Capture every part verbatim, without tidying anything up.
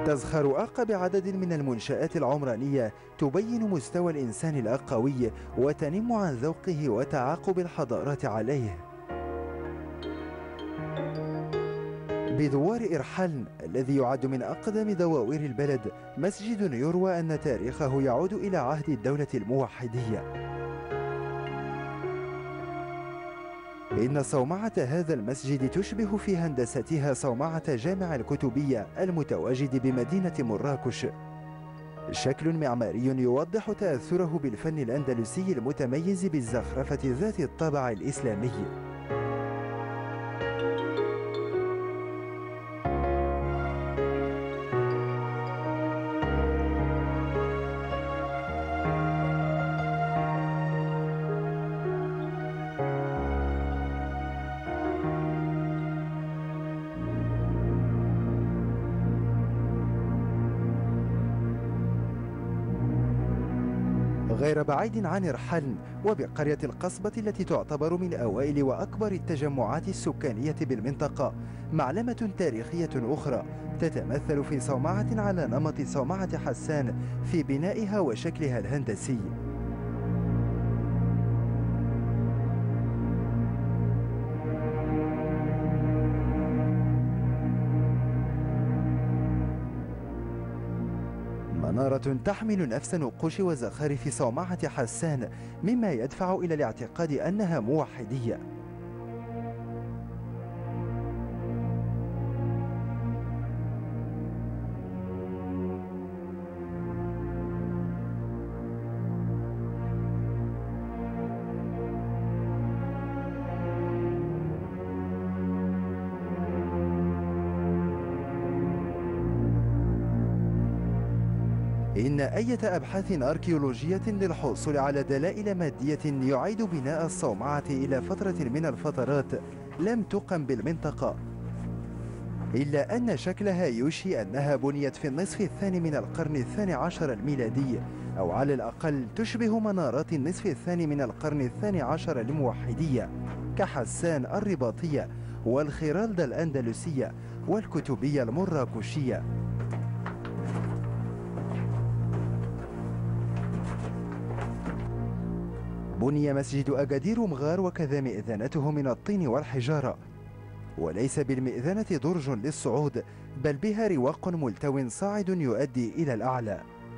تزخر أقا بعدد من المنشآت العمرانية تبين مستوى الإنسان الأقوي وتنم عن ذوقه وتعاقب الحضارات عليه. بدوار إرحلن الذي يعد من أقدم دواوير البلد مسجد يروى أن تاريخه يعود إلى عهد الدولة الموحدية. إن صومعة هذا المسجد تشبه في هندستها صومعة جامع الكتبية المتواجد بمدينة مراكش. شكل معماري يوضح تأثره بالفن الأندلسي المتميز بالزخرفة ذات الطابع الإسلامي. غير بعيد عن إرحلن وبقرية القصبة التي تعتبر من أوائل وأكبر التجمعات السكانية بالمنطقة، معلمة تاريخية أخرى تتمثل في صومعة على نمط صومعة حسان في بنائها وشكلها الهندسي. منارة تحمل نفس نقوش وزخارف صومعة حسان، مما يدفع إلى الاعتقاد أنها موحدية. إن أي أبحاث أركيولوجية للحصول على دلائل مادية يعيد بناء الصومعة إلى فترة من الفترات لم تقم بالمنطقة، إلا أن شكلها يوشي أنها بنيت في النصف الثاني من القرن الثاني عشر الميلادي، أو على الأقل تشبه منارات النصف الثاني من القرن الثاني عشر الموحدية كحسان الرباطية والخرالدة الأندلسية والكتبية المراكشية. بني مسجد أكادير مغار وكذا مئذنته من الطين والحجارة، وليس بالمئذنة درج للصعود، بل بها رواق ملتو صاعد يؤدي إلى الأعلى.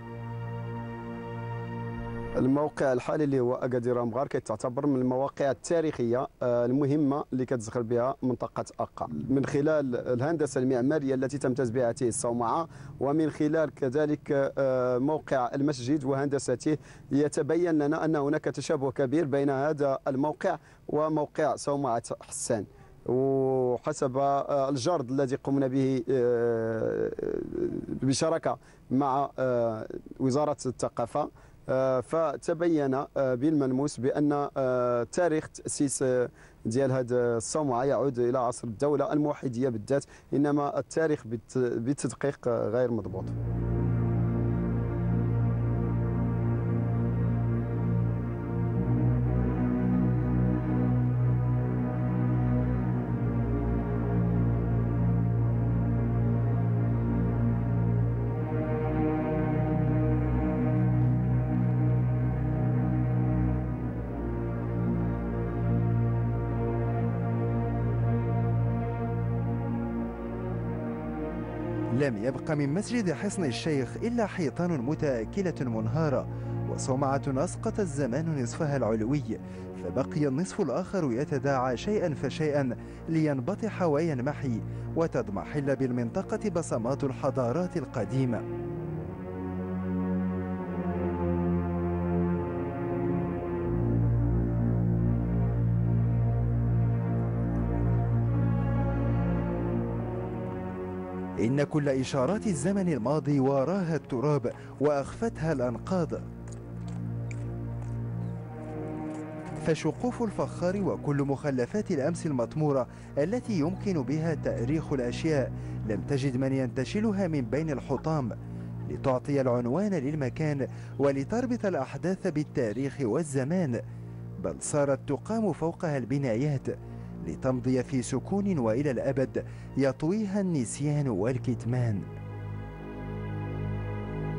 الموقع الحالي اللي هو أكادير مغار كتعتبر من المواقع التاريخية المهمة اللي كتزخر بها منطقة أقا، من خلال الهندسة المعمارية التي تمتاز بها هذه الصومعة، ومن خلال كذلك موقع المسجد وهندسته. يتبين لنا أن هناك تشابه كبير بين هذا الموقع وموقع صومعة حسان، وحسب الجرد الذي قمنا به بشراكة مع وزارة الثقافة، فتبين بالملموس بأن تاريخ تأسيس ديال هذه الصومعة يعود إلى عصر الدولة الموحدية بالذات، إنما التاريخ بالتدقيق غير مضبوط. لم يبق من مسجد حصن الشيخ إلا حيطان متآكلة منهارة وصومعة أسقط الزمان نصفها العلوي، فبقي النصف الآخر يتداعى شيئا فشيئا لينبطح وينمحي وتضمحل بالمنطقة بصمات الحضارات القديمة. إن كل إشارات الزمن الماضي واراها التراب وأخفتها الأنقاض، فشقوف الفخار وكل مخلفات الأمس المطمورة التي يمكن بها تأريخ الأشياء لم تجد من ينتشلها من بين الحطام لتعطي العنوان للمكان ولتربط الأحداث بالتاريخ والزمان، بل صارت تقام فوقها البنايات لتمضي في سكون وإلى الأبد يطويها النسيان والكتمان.